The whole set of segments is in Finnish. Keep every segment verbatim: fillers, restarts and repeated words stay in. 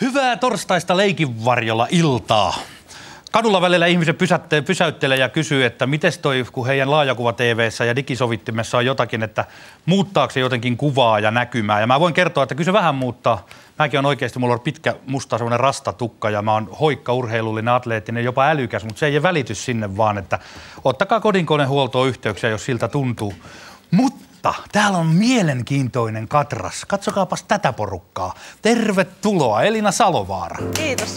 Hyvää torstaista leikinvarjolla iltaa. Kadulla välillä ihmiset pysäyttelee ja kysyy, että mites toi, kun heidän laajakuva-T V:ssä ja digisovittimessa on jotakin, että muuttaako se jotenkin kuvaa ja näkymää. Ja mä voin kertoa, että kyllä se vähän muuttaa. Mäkin on oikeasti, mulla on pitkä musta semmoinen rastatukka ja mä oon hoikka, urheilullinen, atleettinen, jopa älykäs, mutta se ei välity sinne vaan, että ottakaa kodinkonehuoltoon yhteyksiä, jos siltä tuntuu. Mutta täällä on mielenkiintoinen katras. Katsokaapas tätä porukkaa. Tervetuloa, Elina Salovaara. Kiitos.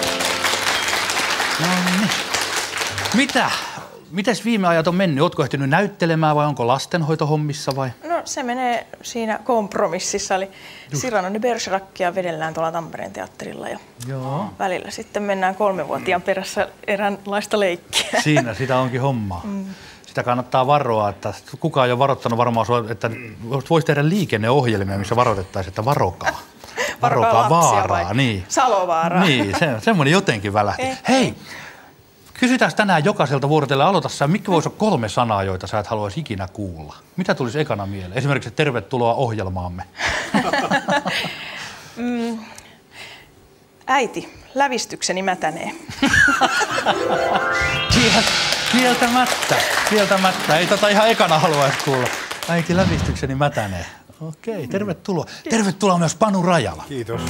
No niin. Mitä? Mites viime ajat on mennyt? Ootko ehtinyt näyttelemään vai onko lastenhoitohommissa vai? No se menee siinä kompromississa, eli Cyrano de Bergeracia vedellään tuolla Tampereen teatterilla ja Joo. välillä sitten mennään kolmevuotiaan perässä eräänlaista leikkiä. Siinä sitä onkin hommaa. Mm. Sitä kannattaa varoa, että kukaan ei ole varoittanut varmaan, että voisi tehdä liikenneohjelmia, missä varoitettaisiin, että varokaa. Varokaa vaaraa, niin. Salovaaraa. Niin, se, semmoinen jotenkin välähti. Eh, Hei, kysytään tänään jokaiselta vuorotellen. Aloita sä, mitkä voisi olla kolme sanaa, joita sä et haluaisi ikinä kuulla? Mitä tulisi ekana mieleen? Esimerkiksi tervetuloa ohjelmaamme. mm, äiti, lävistykseni mätänee. Kieltämättä, kieltämättä. Ei tota ihan ekana haluaisi kuulla. Äiti, lävistykseni mätänee. Okei, tervetuloa. Tervetuloa myös Panu Rajala. Kiitos.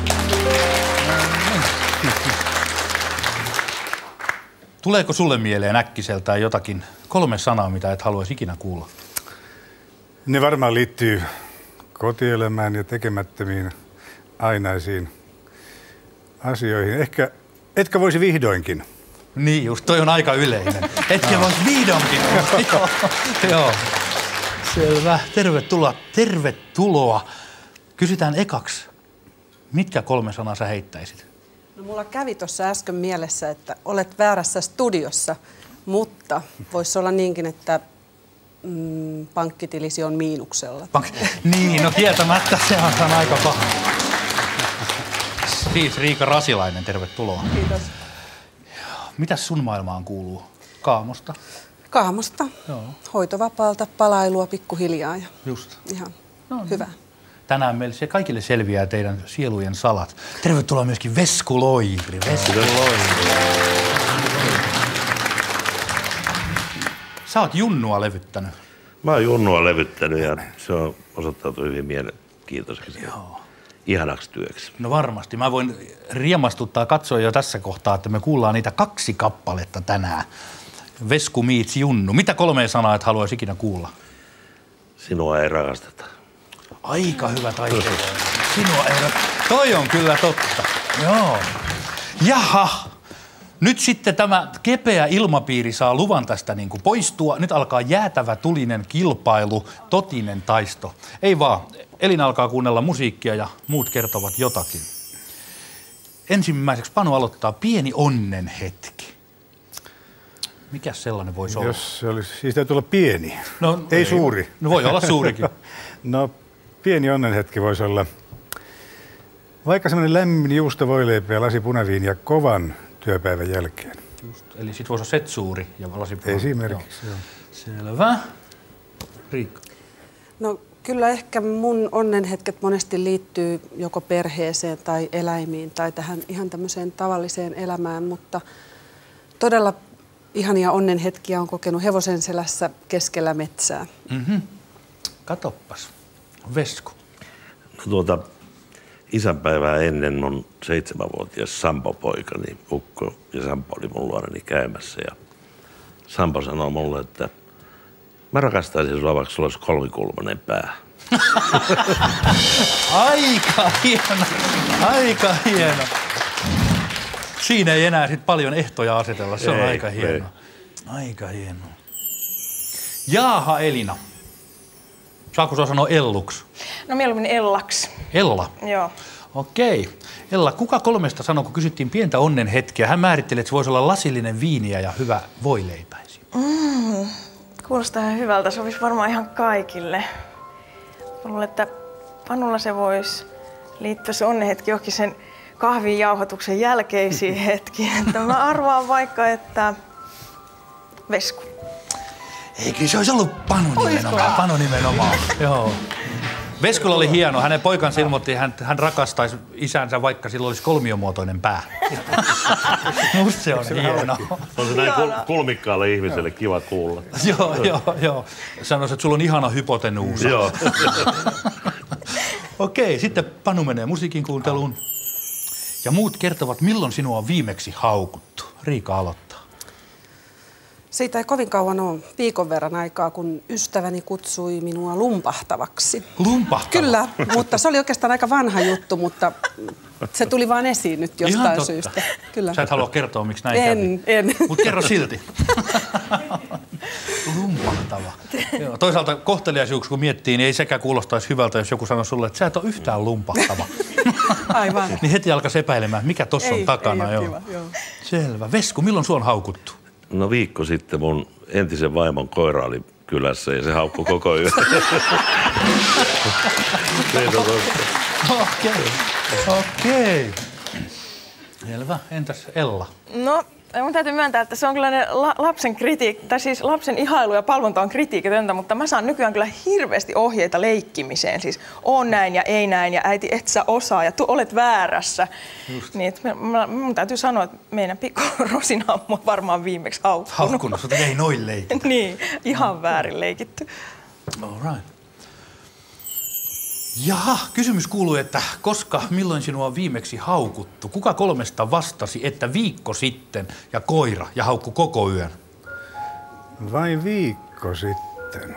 Tuleeko sulle mieleen äkkiseltään jotakin kolme sanaa, mitä et haluaisi ikinä kuulla? Ne varmaan liittyy kotielämään ja tekemättömiin ainaisiin asioihin. Ehkä, etkä voisi vihdoinkin. Niin just, toi on aika yleinen. Etkä voisi vihdoinkin. Joo, joo. Selvä. Tervetuloa. Tervetuloa. Kysytään ekaksi. Mitkä kolme sanaa sä heittäisit? No, mulla kävi tuossa äsken mielessä, että olet väärässä studiossa, mutta voisi olla niinkin, että mm, pankkitilisi on miinuksella. Pank- niin, no kieltämättä se on aika paha. Siis Riika Rasilainen, tervetuloa. Kiitos. Mitäs sun maailmaan kuuluu? Kaamosta? Kaamosta. Joo. Hoitovapaalta, palailua pikkuhiljaa ja just. Ihan no, niin. hyvä. Tänään meille se kaikille selviää teidän sielujen salat. Tervetuloa myöskin Vesku Loihri. Vesku Loihri. Sä oot Junnua levyttänyt. Mä oon Junnua levyttänyt ja se on osoittautunut hyvin mielenkiintoiseksi. Joo. Ihanaksi työksi. No varmasti. Mä voin riemastuttaa katsoa jo tässä kohtaa, että me kuullaan niitä kaksi kappaletta tänään. Vesku meets Junnu. Mitä kolmea sanaa et haluaisi ikinä kuulla? Sinua ei rakasteta. Aika hyvä taiteilija. Sinua ei rakasteta. Toi on kyllä totta. Joo. Jaha. Nyt sitten tämä kepeä ilmapiiri saa luvan tästä niin kuin poistua. Nyt alkaa jäätävä tulinen kilpailu, totinen taisto. Ei vaan. Elina alkaa kuunnella musiikkia ja muut kertovat jotakin. Ensimmäiseksi Panu aloittaa pieni onnen hetki. Mikäs sellainen voisi olla? Jos se olisi, siis täytyy olla pieni, no, ei, ei suuri. No voi olla suurikin. No pieni onnenhetki voisi olla vaikka semmoinen lämmin juustovoileipä ja lasi punaviiniä kovan työpäivän jälkeen. Just, eli sit voisi olla set suuri ja lasi punaviiniä. Esimerkiksi. Joo. Selvä. Riikka. No kyllä ehkä mun onnenhetket monesti liittyy joko perheeseen tai eläimiin tai tähän ihan tämmöiseen tavalliseen elämään, mutta todella ihania onnenhetkiä on kokenut hevosen selässä keskellä metsää. Mm-hmm. Katoppas. Vesku. No tuota, isänpäivää ennen mun seitsemänvuotias Sampo-poika, niin ukko ja Sampo oli mun luonani käymässä ja Sampo sanoi mulle, että mä rakastaisin sua, vaikka sulla olisi kolmikulmainen pää. Aika hieno, aika hieno. Siinä ei enää sit paljon ehtoja asetella, se on ei, aika hieno. Ei. Aika hieno. Jaaha, Elina. Saako sua sanoa Elluks? No mieluummin Ellaks. Ella? Joo. Okei. Ella, kuka kolmesta sanoi, kun kysyttiin pientä onnen hetkeä? Hän määritteli, että se voisi olla lasillinen viiniä ja hyvä voileipäisi. Mm, kuulostaa ihan hyvältä. Se olisi varmaan ihan kaikille. Mä luulen, että Panulla se voisi liittyä se onnenhetki johonkin sen kahvin jauhatuksen jälkeisiin hetkiin. Että mä arvaan vaikka, että Vesku. Eikö se olisi ollut Panu nimenomaan? Panu nimenomaan, joo. Veskulla oli hieno. Hänen poikansa ilmoitti, että hän, hän rakastaisi isänsä, vaikka sillä olisi kolmiomuotoinen pää. Musta se on hieno. On se näin kul- kulmikkaalle ihmiselle kiva kuulla. Joo, joo, joo. Sanoisin, että sulla on ihana hypotenuusa. Joo. Okei, sitten Panu menee musiikin kuunteluun. Ja muut kertovat, milloin sinua on viimeksi haukuttu. Riika aloittaa. Siitä ei kovin kauan ole, viikon verran aikaa, kun ystäväni kutsui minua lumpahtavaksi. Lumpahtava? Kyllä, mutta se oli oikeastaan aika vanha juttu, mutta se tuli vaan esiin nyt jostain syystä. Kyllä. Sä et halua kertoa, miksi näin en, kävi. En, Mutta kerro silti. Lumpahtava. Joo, toisaalta kohteliaisuus, kun miettii, niin ei sekään kuulostaisi hyvältä, jos joku sanoo sulle, että sä et ole yhtään lumpahtava. Aivan. Niin heti alkaisi epäilemään, mikä tossa on takana. Ei joo. kiva, joo. Selvä. Vesku, milloin sua on haukuttu? No viikko sitten mun entisen vaimon koira oli kylässä ja se haukkui koko yön. Okei, okei. Selvä. Entäs Ella? No, mun täytyy myöntää, että se on kyllä ne la- lapsen kritiikki, tai siis lapsen ihailu ja palvonta on kritiikitöntä, mutta mä saan nykyään kyllä hirveästi ohjeita leikkimiseen. Siis on näin ja ei näin ja äiti et sä osaa ja tu olet väärässä. Niin, että mä, mun täytyy sanoa, että meidän pikku Rosina on mua varmaan viimeksi haukkunut. Haukkunut, sä ei noin leikit. Niin, ihan väärin leikitty. All right. Jaha, kysymys kuuluu, että koska, milloin sinua on viimeksi haukuttu? Kuka kolmesta vastasi, että viikko sitten ja koira ja haukku koko yön? Vain viikko sitten.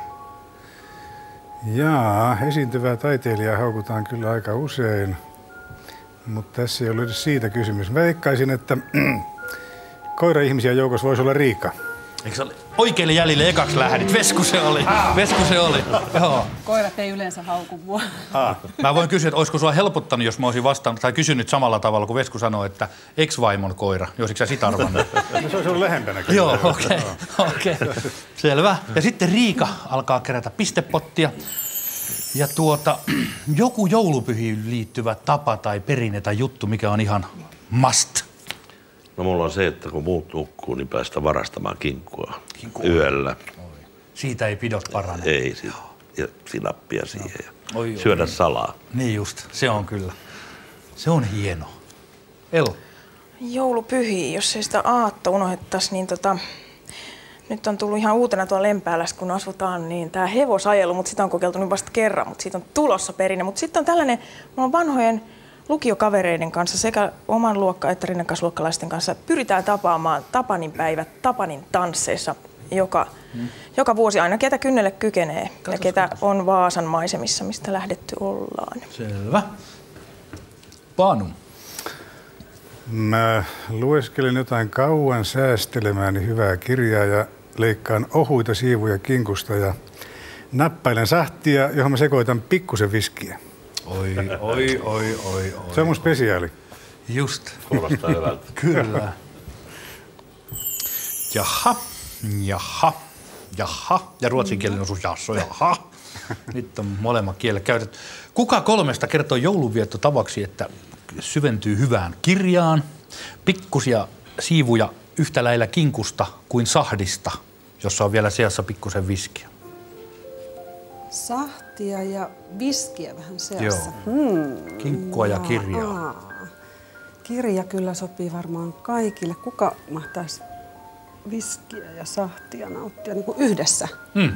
Jaa, esiintyvää taiteilijaa haukutaan kyllä aika usein, mutta tässä ei ole edes siitä kysymys. Veikkaisin, että koira-ihmisiä joukossa voisi olla Riika. Eikö se ole oikeille jäljille ekaksi lähdit? Vesku se oli. Vesku se oli. Joo. Koirat ei yleensä hauku mua. Ah. Mä voin kysyä, että olisiko sua helpottanut, jos mä olisin vastannut tai kysynyt samalla tavalla, kun Vesku sanoi, että ex-vaimon koira. Olisitko sä sitä arvannut? No se olisi ollut lähempänä kyllä. Joo, okei. Okay. Okay. Selvä. Ja sitten Riika alkaa kerätä pistepottia. Ja tuota, joku joulupyhiin liittyvä tapa tai perinne tai juttu, mikä on ihan must. No mulla on se, että kun muut nukkuu, niin päästä varastamaan kinkkua, Kinkkua. yöllä. Oi. Siitä ei pidot parane. Ei, sit, ja sinappia siihen ja Oi, syödä oi. salaa. Niin just, se on kyllä. Se on hieno. El. Joulupyhiä, jos ei sitä aatto unohdettaisi, niin tota, nyt on tullut ihan uutena tuolla Lempäälässä, kun asutaan, niin tämä hevosajelu, mutta sitä on kokeiltu nyt vasta kerran, mutta siitä on tulossa perinne. Mutta sitten on tällainen, mulla on vanhojen lukiokavereiden kanssa sekä oman luokka- että rinnakkaisluokkalaisten kanssa pyritään tapaamaan Tapanin päivät Tapanin tansseissa joka, hmm. joka vuosi aina ketä kynnelle kykenee katos, ja ketä katos. on Vaasan maisemissa, mistä lähdetty ollaan. Selvä. Panu. Mä lueskelin jotain kauan säästelemääni hyvää kirjaa ja leikkaan ohuita siivuja kinkusta ja nappailen sahtia, johon mä sekoitan pikkusen viskiä. Oi, oi, oi, oi, oi. Se on mun spesiaali. Just. Kuulostaa hyvältä. Kyllä. Jaha, jaha, jaha. Ja ruotsinkielinen osuus jasso, jaha. Nyt on molemmat kielet käytetty. Kuka kolmesta kertoo joulunvietto tavaksi, että syventyy hyvään kirjaan, pikkusia siivuja yhtä lailla kinkusta kuin sahdista, jossa on vielä seassa pikkusen viskiä? Sahtia ja viskiä vähän seassa. Joo. Hmm. Kinkkua ja kirjaa. Aa. Kirja kyllä sopii varmaan kaikille. Kuka mahtaisi viskiä ja sahtia nauttia niin kuin yhdessä? Hmm.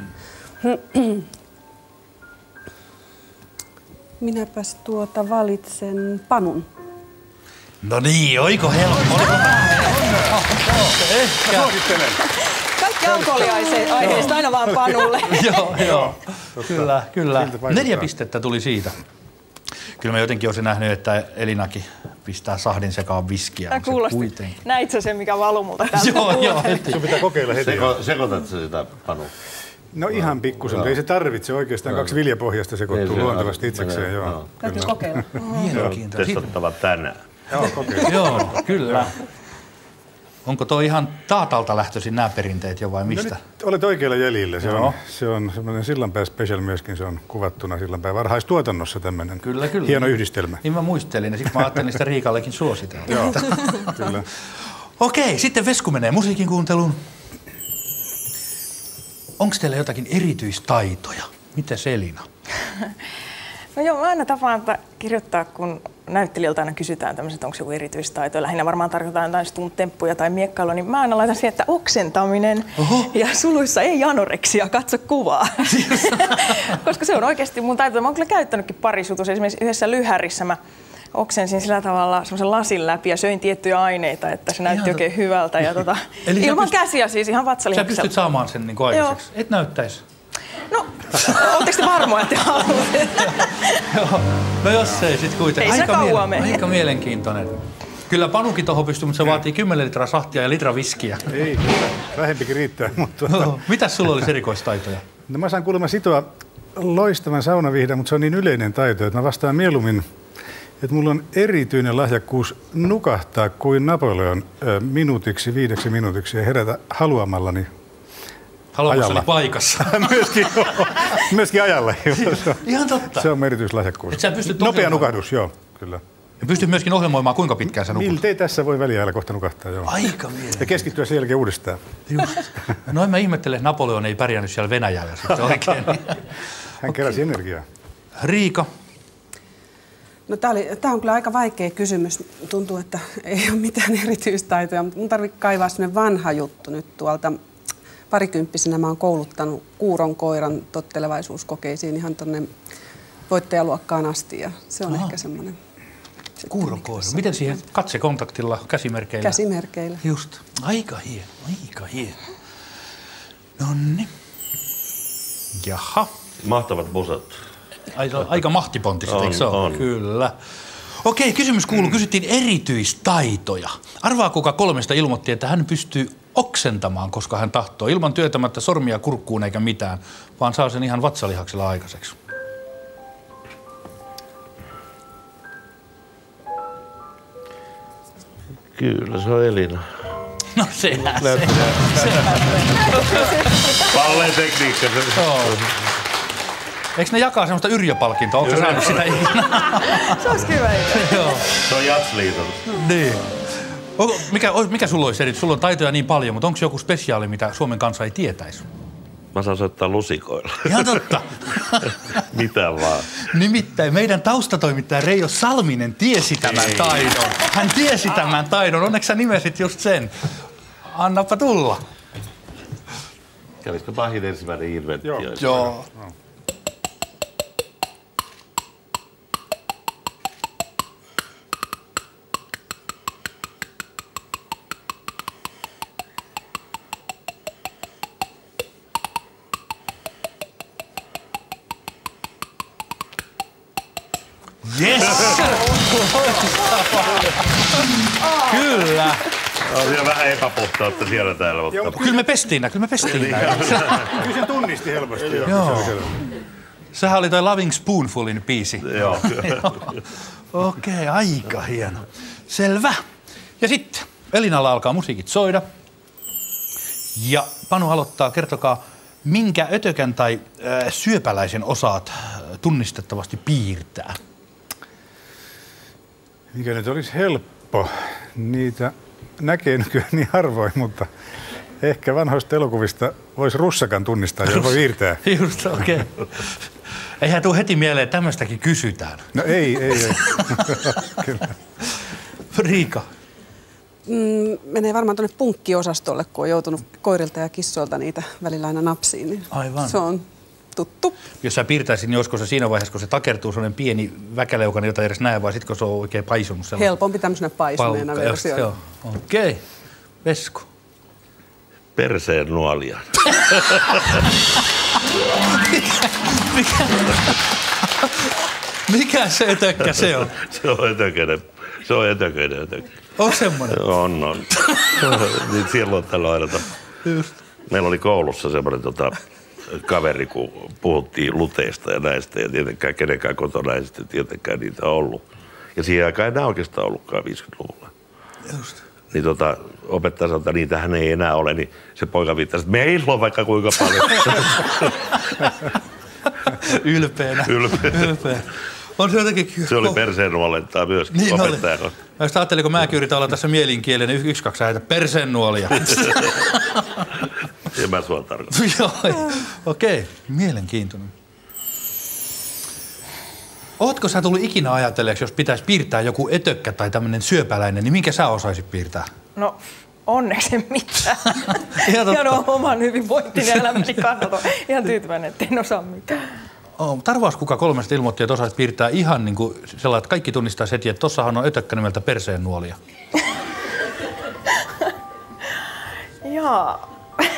Minäpäs tuota valitsen Panun. No niin, oiko helppo? Oliko vähän Ehkä. Kaikki alkoholiaiheista aina vaan Panulle. Joo, joo. Kyllä, kyllä. Neljä pistettä tuli siitä. Kyllä mä jotenkin olisin nähnyt, että Elinakin pistää sahdin sekaan viskiä. Tämä kuulosti. Näit sä sen, mikä valui multa täältä? Joo, joo, heti. Sun pitää kokeilla heti. Seko, sekoitat sä sitä, Panu? No ihan pikkusen, ei se tarvitse oikeastaan. Kaksi viljapohjasta sekoittuu luontevasti itsekseen. Joo. Täytyy kokeilla. Mielenkiintoista. Testattava tänään. Joo, kokeilla. Joo, kyllä. Onko tuo ihan Taatalta lähtöisin nämä perinteet jo vai No mistä? nyt olet oikealla jäljillä. Se Joo. on, se on semmoinen Sillanpää special myöskin. Se on kuvattuna Sillanpää varhaistuotannossa tämmöinen Kyllä, kyllä. hieno yhdistelmä. Niin mä muistelin ja sitten mä ajattelin sitä Riikallekin suositella. Joo, kyllä. Okei, sitten Vesku menee musiikin kuunteluun. Onko teillä jotakin erityistaitoja? Mites Elina? No joo, mä aina tapaan kirjoittaa, kun näyttelijöiltä aina kysytään tämmöiset, onko joku erityistaito. Lähinnä varmaan tarkoitetaan jotain stunt-temppuja tai miekkailua, niin mä aina laitan siihen, että oksentaminen. Oho. Ja suluissa ei anoreksia, katso kuvaa. Koska se on oikeasti mun taito. Mä oon kyllä käyttänytkin parissa jutussa. Esimerkiksi yhdessä lyhärissä mä oksensin sillä tavalla semmoisen lasin läpi ja söin tiettyjä aineita, että se näytti ihan oikein hyvältä. Ja tota, ilman pyst... käsiä siis, ihan vatsalihakselta. Sä pystyt saamaan sen niin aikaiseksi? Et näyttäisi? No, ootteko te varmoja, että haluatte? Joo, no jos ei sit kuitenkin. Ei aika, mielen... aika mielenkiintoinen. Kyllä Panukin tuohon pystyy, mutta se vaatii kymmenen litraa sahtia ja litra viskiä. Ei, vähempikin riittää. Mutta... No, mitäs sulla olisi erikoistaitoja? No mä saan kuulemma sitoa loistavan saunavihdan, mutta se on niin yleinen taito, että mä vastaan mieluummin, että mulla on erityinen lahjakkuus nukahtaa kuin Napoleon äh, minuutiksi, viideksi minuutiksi ja herätä haluamallani. Haluamassani paikassa. myöskin, myöskin ajalla. Ihan totta. Se on erityislahjakkuus. Nopea nukahdus, joo, kyllä. Ja pystyt myöskin ohjelmoimaan, kuinka pitkään sä nukut. Miltei tässä voi väliajalla kohta nukahtaa, joo. Aika mielenkiintoista. Ja keskittyä sen jälkeen uudestaan. Just. No en mä ihmettele, että Napoleon ei pärjännyt siellä Venäjällä sitten oikein. Hän keräsi energiaa. Riika. No tää, oli, tää on kyllä aika vaikea kysymys. Tuntuu, että ei ole mitään erityistaitoja, mutta mun tarvitsee kaivaa sellainen vanha juttu nyt tuolta. Parikymppisenä mä oon kouluttanut kuuron koiran tottelevaisuuskokeisiin ihan tonne voittajaluokkaan asti ja se on Aha. ehkä semmoinen. Kuuron koira. Miten siihen katsekontaktilla, käsimerkeillä? Käsimerkeillä. Just. Aika hieno, aika hieno. Nonni. Jaha. Mahtavat musat. Aika, aika mahtipontiset, on, eikö se ole? On. Kyllä. Okei, kysymys kuuluu. Kysyttiin erityistaitoja. Arvaa, kuka kolmesta ilmoitti, että hän pystyy oksentamaan, koska hän tahtoo. Ilman työtämättä sormia kurkkuun eikä mitään, vaan saa sen ihan vatsalihaksella aikaiseksi. Kyllä, se on Elina. No sehän se. Palleen tekniikka. Eikö ne jakaa semmoista Yrjö-palkintoa? Onko sä saanut sitä ikinä? Se olisi hyvä idea. Se on Jatsliiton. Niin. Mikä, mikä sulla olisi eri? Sulla on taitoja niin paljon, mutta onko joku spesiaali, mitä Suomen kansa ei tietäisi? Mä saan soittaa lusikoilla. Ihan totta. Mitä vaan. Nimittäin meidän taustatoimittaja Reijo Salminen tiesi tämän ei. taidon. Hän tiesi tämän taidon. Onneksi sä nimesit just sen. Annapa tulla. Kävisikö pahin ensimmäinen inventio? Joo. Joo. Yes! Kyllä. On siellä vähän epäpuhtautta siellä täällä. Mutta... Joo, kyllä me pestiin nää, kyllä me pestiin nää. Kyllä se tunnisti helposti. Joo. Sehän oli toi Loving Spoonfulin biisi. Joo. Okei, okay, aika hieno. Selvä. Ja sitten Elinalla alkaa musiikit soida. Ja Panu aloittaa, kertokaa, minkä ötökän tai äh, syöpäläisen osaat tunnistettavasti piirtää? Mikä nyt olisi helppo. Niitä näkee nykyään niin harvoin, mutta ehkä vanhoista elokuvista voisi russakan tunnistaa ja voi piirtää. Just, okei. Okay. Eihän tule heti mieleen, että tämmöistäkin kysytään. No ei, ei, ei. Kyllä. Riika. Mm, menee varmaan tuonne punkkiosastolle, kun on joutunut koirilta ja kissoilta niitä välillä aina napsiin. Niin aivan. Se on tuttu. Jos sä piirtäisit, niin olisiko se siinä vaiheessa, kun se takertuu sellainen pieni väkäleukainen, jota ei edes näe, vai sitten kun se on oikein paisunut sellainen? Helpompi tämmöisenä paisuneena versiona. Okei. Okay. Vesku. Perseen nuolia. mikä, mikä, mikä se ötökkä se on? Se on ötököinen. Se on ötököinen ötökkä. On semmoinen? On, on. Niin siellä on tällä aina. Meillä oli koulussa semmoinen tota, kaveri, kun puhuttiin luteista ja näistä, ja tietenkään kenenkään kotona ei sitten tietenkään niitä ollut. Ja siihen aikaan ei enää oikeastaan ollutkaan viisikymmentäluvulla. Just. Niin tota, opettaja sanoi, että niitähän ei enää ole, niin se poika viittasi, että meillä on vaikka kuinka paljon. Ylpeänä. Ylpeänä. Ylpeänä. On se jotenkin... Se oli perseennuolentaa myöskin niin opettajana. Mä just ajattelin, kun mäkin yritän olla tässä mielinkielinen, niin yksi, kaksi äitä, perseennuolia. En mä sua tarkoita. Joo, okei. Okay. Mielenkiintoinen. Ootko sä tullut ikinä ajatelleeksi, jos pitäisi piirtää joku ötökkä tai tämmöinen syöpäläinen, niin minkä sä osaisit piirtää? No onneksi en mitään. Ihan on oman hyvinvointini ja elämäni kannalta. Ihan tyytyväinen, että en osaa mitään. Oh, arvaas kuka kolmesta ilmoitti, että osaisit piirtää ihan niin kuin sellainen, että kaikki tunnistaisi heti, että tossahan on ötökkä nimeltä perseen nuolia. Jaa.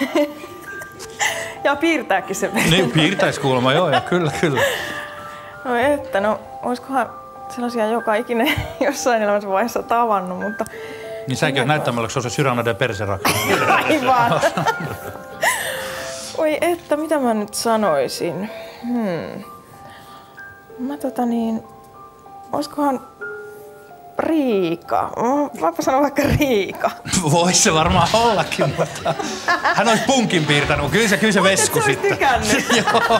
Ja piirtääkin se. Niin, piirtäisi kuulemma, joo, ja kyllä, kyllä. No että, no olisikohan sellaisia joka ikinen jossain elämässä vaiheessa tavannut, mutta... Niin säkin oot näyttämällä, kun se on se Cyrano de Bergerac. Aivan. Oi että, mitä mä nyt sanoisin? Hmm. Mä tota niin... Olisikohan Riika? Voipa sanoa vaikka Riika. Vois se varmaan ollakin, mutta hän olisi punkin piirtänyt, kyllä se, kyllä se Vesku sitten. Joo.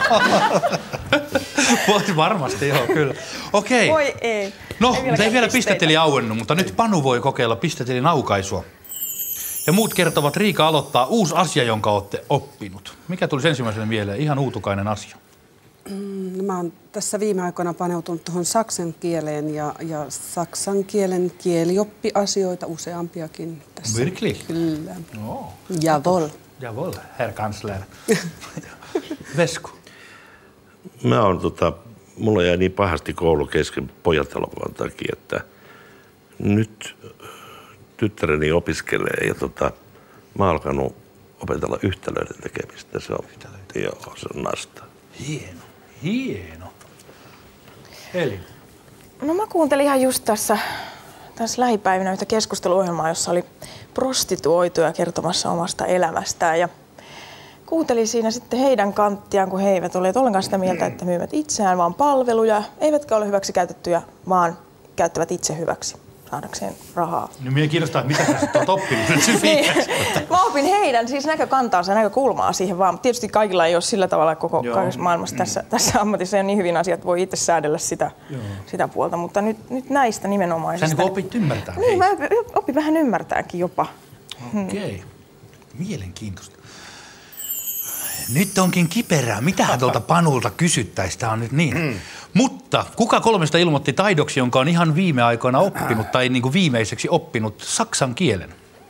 Vois varmasti, joo, kyllä. Okei. Voi ei. No, ei, ei vielä pisteteli auennut, mutta nyt Panu voi kokeilla pistetelin aukaisua. Ja muut kertovat, Riika aloittaa uusi asia, jonka olette oppinut. Mikä tuli ensimmäisenä mieleen? Ihan uutukainen asia. Mm, mä oon tässä viime aikoina paneutunut tuohon saksan kieleen ja, ja saksan kielen kielioppiasioita useampiakin tässä. Virkli? Kyllä. No. Jawohl. Jawohl, herr kansler. Vesku? Mä oon tota, mulla jäi niin pahasti koulu kesken pojatelokuvan takia, että nyt tyttäreni opiskelee ja tota, mä oon alkanut opetella yhtälöiden tekemistä. Se on, joo, se on nasta. Hieno, hieno. Eli? No mä kuuntelin ihan just tässä, tässä lähipäivinä yhtä keskusteluohjelmaa, jossa oli prostituoituja kertomassa omasta elämästään. Ja kuuntelin siinä sitten heidän kanttiaan, kun he eivät olleet ollenkaan sitä mieltä, että myyvät itseään vaan palveluja, eivätkä ole hyväksi käytettyjä, vaan käyttävät itse hyväksi saadakseen rahaa. No minä kiinnostaa, että mitä sä sitten oot oppinut nyt niin. Mä opin heidän siis näkökantaansa ja näkökulmaa siihen vaan. Tietysti kaikilla ei ole sillä tavalla koko kaikessa maailmassa tässä, tässä ammatissa ja niin hyvin asiat voi itse säädellä sitä, sitä puolta, mutta nyt, nyt näistä nimenomaisista. Sä niin opit ymmärtää. Niin, mä opin vähän ymmärtääkin jopa. Okei, okay. Mielenkiintoista. Nyt onkin kiperää. Mitähän tuolta Panulta kysyttäisiin? Tämä on nyt niin. Mm. Mutta kuka kolmesta ilmoitti taidoksi, jonka on ihan viime aikoina oppinut tai niin kuin viimeiseksi oppinut saksan kielen?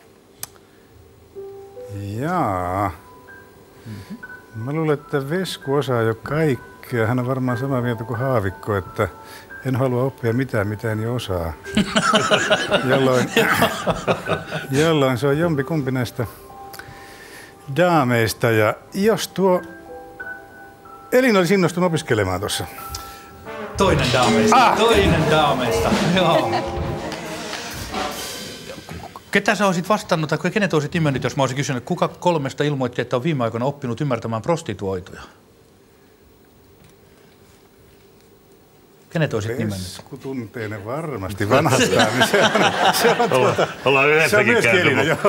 Jaa. Mm-hmm. Mä luulen, että Vesku osaa jo kaikkea. Hän on varmaan samaa mieltä kuin Haavikko, että en halua oppia mitään, mitä en jo osaa. jolloin, jolloin se on jompikumpi näistä daameista. Ja jos tuo Elina olisi innostunut opiskelemaan tuossa. Toinen daameista, ah. toinen daameista, joo. Ketä sä olisit vastannut, tai kenet olisit nimennyt, jos mä olisin kysynyt, kuka kolmesta ilmoitti, että on viime aikoina oppinut ymmärtämään prostituoituja? Kenet olisit nimennyt? Vesku tuntee ne varmasti vanhastaan, niin se on, se on, tuota, ollaan se on myöskin Elina, joo.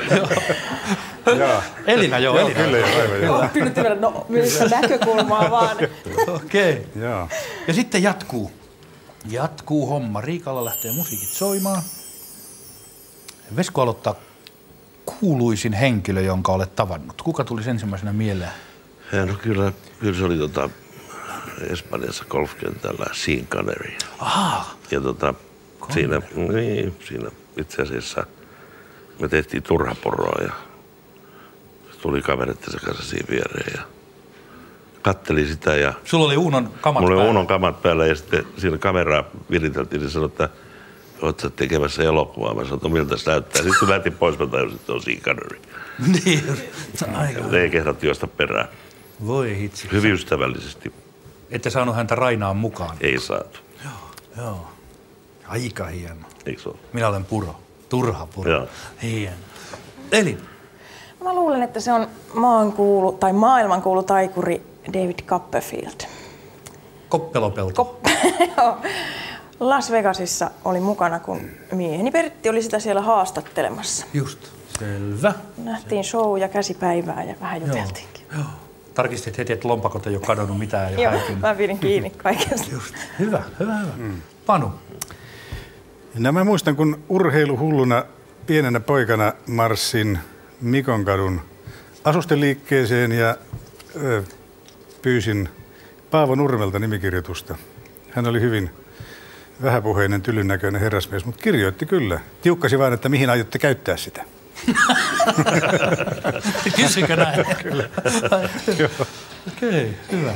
Joo. Elina, joo, joo Elina. Kyllä, joo, aivan, joo. Oppinut ymmärrä, no myös näkökulmaa vaan. Okei. Okay. Joo. Ja sitten jatkuu. Jatkuu homma. Riikalla lähtee musiikit soimaan. Vesku aloittaa kuuluisin henkilö, jonka olet tavannut. Kuka tulisi ensimmäisenä mieleen? Ja no kyllä, kyllä se oli tota Espanjassa golfkentällä Sean Connery. Aha. Ja tota, siinä, niin, siinä itse asiassa me tehtiin turhaporoa ja tuli kaverittensa kanssa siinä viereen ja katteli sitä. Ja sulla oli Uunon kamat mulla päällä? oli Uunon kamat päällä ja sitten siinä kameraa viriteltiin ja sanoi, että oot sä tekemässä elokuvaa. Mä sanoin, että miltä se näyttää. Sitten kun lähtin pois, mä tajusin, että on Sean Connery. Niin, aika. Ei kehdat juosta perään. Voi hitsi. Hyvin ystävällisesti. Ette saanut häntä Rainaan mukaan? Ei saatu. Joo, joo. Aika hieno. Eikö se ole? Minä olen Puro. Turha Puro. Joo. Hieno. Eli? Mä luulen, että se on maankuulu tai maailmankuulu taikuri David Copperfield. Koppelopelto. Kop- Las Vegasissa oli mukana, kun mieheni Pertti oli sitä siellä haastattelemassa. Just. Selvä. Nähtiin show ja käsipäivää ja vähän juteltiinkin. Joo. Tarkistit heti, että lompakot ei ole kadonnut mitään. Ja joo, häipynyt. mä pidin kiinni kaikesta. Just. Hyvä, hyvä, hyvä. Mm. Panu. No mä muistan, kun urheiluhulluna pienenä poikana marssin Mikonkadun asusteliikkeeseen ja ö, pyysin Paavo Nurmelta nimikirjoitusta Hän oli hyvin vähäpuheinen, tylyn näköinen herrasmies, mutta kirjoitti kyllä. Tiukkasi vain, että mihin aiotte käyttää sitä. Kysykö näin? Kyllä. Okei, hyvä.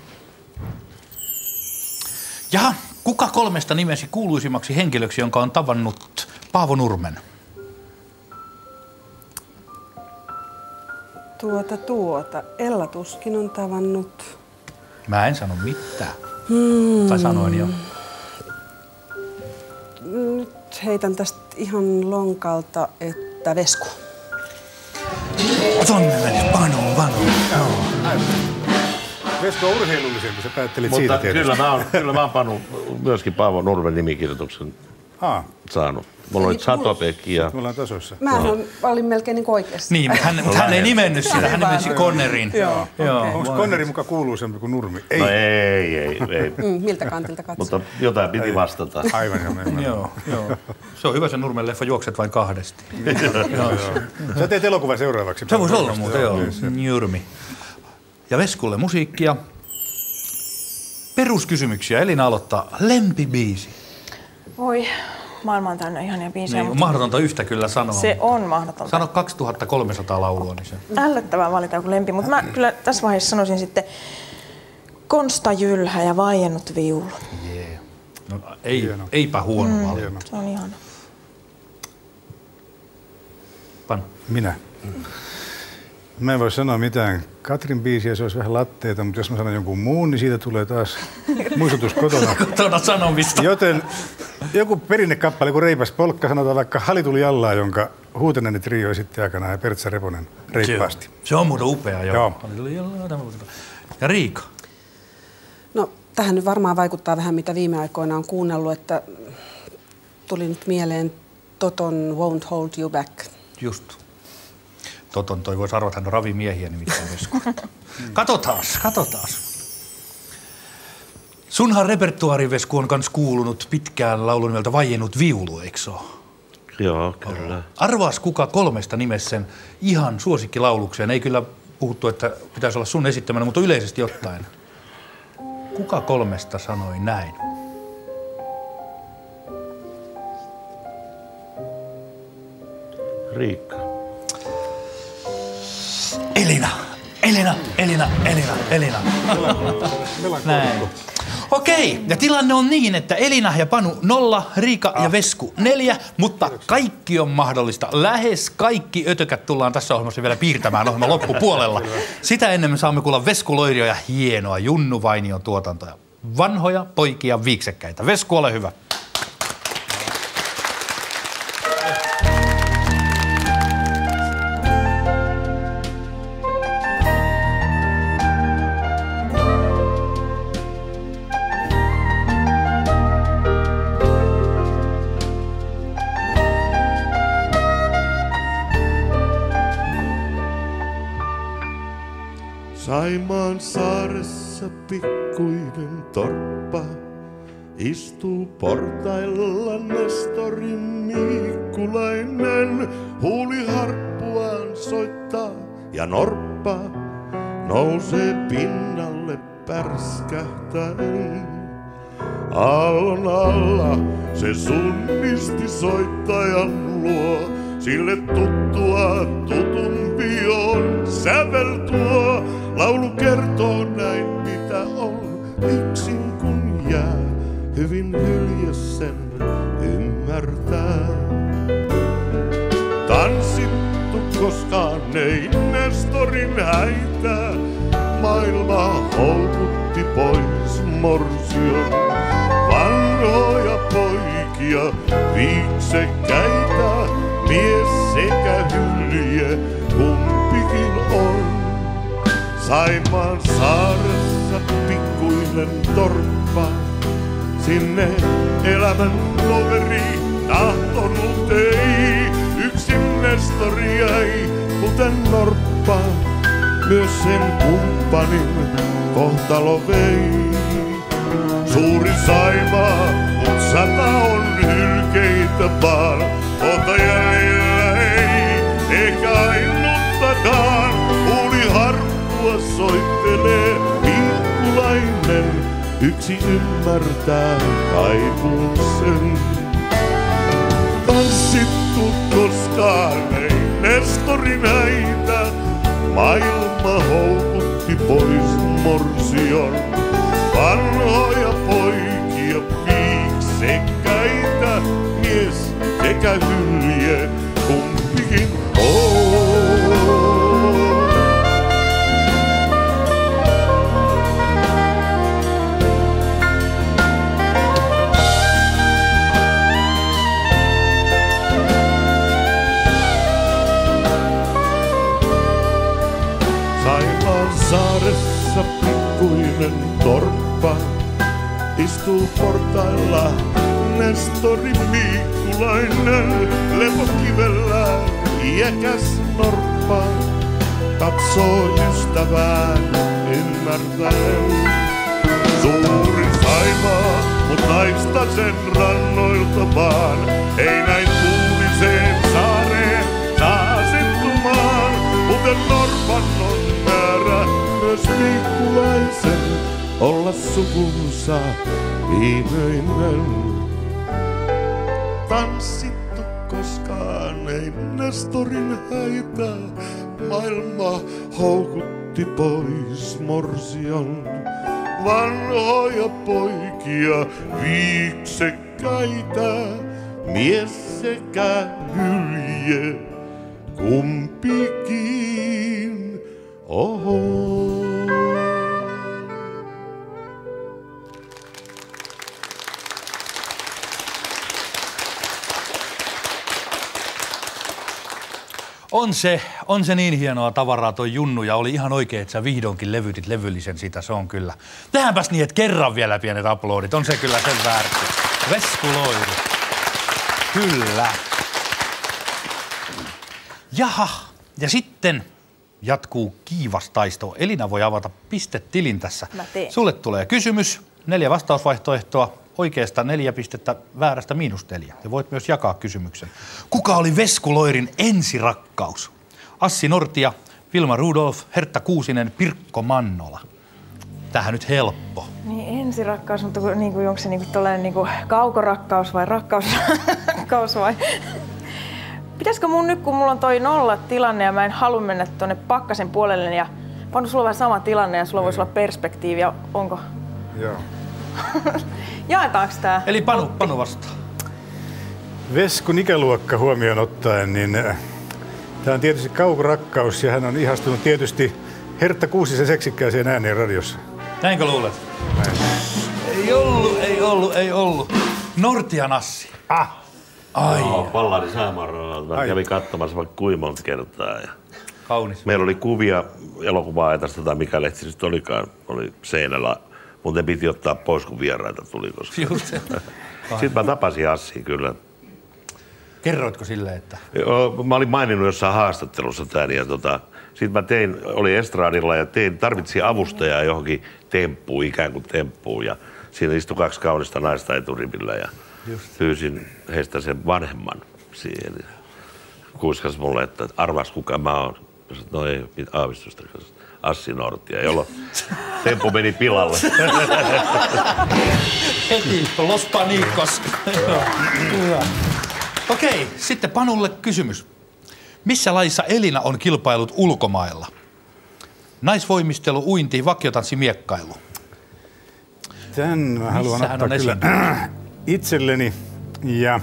Jaha, kuka kolmesta nimesi kuuluisimmaksi henkilöksi, jonka on tavannut Paavo Nurmen? Tuota, tuota. Ella tuskin on tavannut. Mä en sano mitään. Hmm. Tai sanoin jo. Nyt heitän tästä ihan lonkalta, että Vesku. Tonne meni. Panu, panu. Vesku on urheilullisempi, sä päättelit Mutta siitä tietysti. kyllä mä oon, kyllä mä oon Panu myöskin Paavo Nurmen nimikirjoituksen Aa, saanut. Mulla oli Satopekki ja... me ollaan tasoissa. Mä no. olin melkein niin oikeassa. Niin, mutta hän, hän ei nimennyt sitä, hän nimensi Connerin. Joo. Joo. Onko Conneri muka kuuluisempi kuin Nurmi? Ei. No ei, ei, ei. Mm, miltä kantilta katsoo? Mutta jotain piti vastata. Aivan joo. Joo, joo. Se on hyvä se Nurmen leffa, juokset vain kahdesti. Joo. Sä teet elokuvan seuraavaksi. Se voisi olla muuten, joo. Nurmi. Ja Veskulle musiikkia. Peruskysymyksiä. Elina aloittaa. Lempibiisi. Voi, maailma on täynnä ihania biisejä. Niin, mutta mahdotonta yhtä kyllä sanoa. se on mahdotonta. Sano kaksituhattakolmesataa laulua, niin se... Ällöttävää valita joku lempi, mutta mä kyllä tässä vaiheessa sanoisin sitten Konsta Jylhä ja Vaiennut viulu. Yeah. No, ei, eipä huono mm, valinta. Se on ihana. Panu. Minä. Mä en voi sanoa mitään Katrin biisiä, se olisi vähän latteita, mutta jos mä sanon jonkun muun, niin siitä tulee taas muistutus kotona. Kotona sanomista. Joten joku perinnekappale, kun Reipas polkka, sanotaan vaikka Halituli Jallaa, jonka Huutenainen trio esitti aikanaan ja Pertsa Reponen reippaasti. Se on muuten upea, joo. Joo. Ja Riika? No, tähän nyt varmaan vaikuttaa vähän, mitä viime aikoina on kuunnellut, että tuli nyt mieleen Toton Won't Hold You Back. Just. Toton toi voisi arvata, hän on ravimiehiä nimittäin Vesku. Katotaas, katotaas. Sunhan repertuaari, Vesku, on kans kuulunut pitkään laulun nimeltä Vaiennut viulu, eikö se ole? Joo, kyllä. Arvaas kuka kolmesta nimessä sen ihan suosikkilaulukseen. Ei kyllä puhuttu, että pitäisi olla sun esittämänä, mutta yleisesti ottaen. Kuka kolmesta sanoi näin? Riikka. Elina, Elina, Elina, Elina, Elina. Näin. Okei, ja tilanne on niin, että Elina ja Panu nolla, Riika ah. ja Vesku neljä, mutta kaikki on mahdollista. Lähes kaikki ötökät tullaan tässä ohjelmassa vielä piirtämään ohjelman loppupuolella. Sitä ennen me saamme kuulla Vesku Loirio ja hienoa Junnu Vainion tuotantoja. Vanhoja poikia viiksekkäitä. Vesku, ole hyvä. Saimaan saaressa pikkuinen torppa istuu portailla Nestori Miikkulainen. Huuli harppuaan soittaa ja norppa nousee pinnalle pärskähtäen. Aallon alla se sunnisti soittajan luo, sille tuttua tutumpi on sävel tuo. Laulu kertoo näin mitä on, yksin kun jää, hyvin hyljessä ymmärtää. Tanssittu koskaan ei Nestorin häitä, maailma houkutti pois morsion. Vanhoja poikia, viiksekkäitä, mies sekä hylje, kumpikin on. Saimaan saaressa pikkuinen torppa, sinne elämän loveri tahtonut ei. Yksin Nestori jäi, kuten norppa, myös sen kumppanin kohtalo vei. Suuri Saimaa, mut sata on hylkeitä vaan, ota jäljellä ei, eikä ainuttakaan. Huuli harppua soittelee Miikkulainen, yksi ymmärtää kaipuun sen. Tanssittu koskaan ei Nestori näitä, maailma houkutti pois morsion. Vanhoja poikia viiksekkäitä, mies sekä hylje kumpikin on. Saaressa pikkuinen torppa istuu portailla Nestori Miikkulainen. Lepokivellä iäkäs norppa katsoo ystävään ymmärtäen. Suuri saimaa, mut naista sen rannoilta vaan. Ei näin tuuliseen saareen saa asettumaan, kuten norpan on määrä myös Miikkulaisen olla sukunsa viimeinen. Tanssittu koskaan ei Nestorin häitä, maailma houkutti pois morsion. Vanhoja poikia viiksekkäitä, mies sekä hylje kumpikin. Oho. On se, on se niin hienoa tavaraa toi Junnu ja oli ihan oikein, että sä vihdoinkin levytit levyllisen sitä, se on kyllä. Tehdäänpäs niin, että kerran vielä pienet aplodit, on se kyllä sen väärti. Vesku Loiri. Kyllä. Jaha, ja sitten jatkuu kiivas taisto. Elina voi avata pistetilin tässä. Mä teen. Sulle tulee kysymys, neljä vastausvaihtoehtoa, oikeasta neljä pistettä, väärästä miinus neljä. Ja voit myös jakaa kysymyksen. Kuka oli Vesku Loirin ensirakkaus? Assi Nortia, Vilma Rudolf, Hertta Kuusinen, Pirkko Mannola. Tähän nyt helppo. Niin ensirakkaus, mutta kun, niin kuin, onko se niin kuin, tollainen, niin kuin kaukorakkaus vai rakkaus vai? Pitäisikö mun nyt, kun mulla on toi nolla tilanne ja mä en halua mennä tuonne Pakkasen puolelle ja Panu, sulla on vähän sama tilanne ja sulla voisi olla perspektiiviä, onko? Joo. Jaetaanko tää? Eli Panu, Panu vastaa. Veskun ikäluokka huomioon ottaen, niin tämä on tietysti kaukorakkaus ja hän on ihastunut tietysti Hertta Kuusisen seksikkääseen ääneen radiossa. Näinkö luulet? Näin. Ei ollut, ei ollut, ei ollut. Nortian Assi. Ah! Ai. Joo, Pallari Saimaanradalta. Mä kävin katsomassa vaikka kuinka monta kertaa. Ja kaunis. meillä oli kuvia elokuvaa-aitasta tai mikä lehti sitten olikaan, oli seinällä. Muuten piti ottaa pois, kun vieraita tuli. Koska... Just se. Sitten mä tapasin Assia kyllä. Kerroitko silleen, että... Joo, mä olin maininnut jossain haastattelussa tämän ja tota, sitten mä tein, oli estraadilla ja tein, tarvitsin avustajaa johonkin temppuun, ikään kuin temppuun ja siinä istui kaksi kaunista naista eturivillä ja just pyysin heistä sen vanhemman siihen. Kuiskas mulle, että arvas kuka mä oon. No ei mitään aavistusta. Assi Nortia, jolloin temppu meni pilalle. Heti, Los Panicos. Okei, sitten Panulle kysymys. Missä lajissa Elina on kilpailut ulkomailla? Naisvoimistelu, uinti, vakiotanssi, miekkailu. Tän mä haluan Missähän ottaa on kyllä itselleni. Ja